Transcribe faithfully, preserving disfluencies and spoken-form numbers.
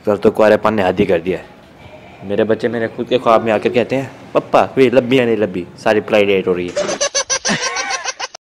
फिर तो कुआरेपन ने हद ही कर दिया है। मेरे बच्चे मेरे खुद के ख्वाब में आकर कहते हैं पप्पा वे लब्बी है नहीं लब्बी, सारी पढ़ाई लेट हो रही है।